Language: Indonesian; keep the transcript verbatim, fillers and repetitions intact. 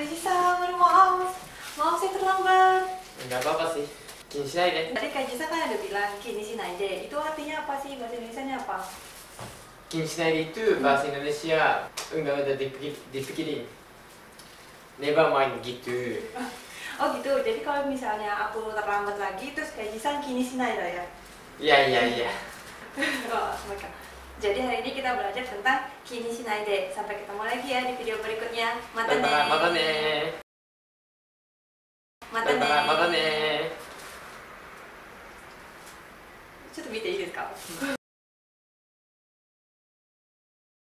Kaji-san, aduh maaf. Maaf saya terlambat. Enggak apa-apa sih. Kini shinai de. Tadi Kaji-san kan ada bilang kini shinai de. Itu artinya apa sih? Bahasa Indonesianya apa? Kini shinai de itu bahasa Indonesia enggak udah dipikir, dipikirin. Never mind gitu. Oh gitu. Jadi kalau misalnya aku terlambat lagi, terus Kaji-san kini shinai da ya? Iya, iya, iya. Oh, baiklah. Jadi hari ini kita belajar tentang kini shinai de. Sampai ketemu lagi ya di video berikutnya. Mata ne. Mata ne. Mata ne. Mata ne.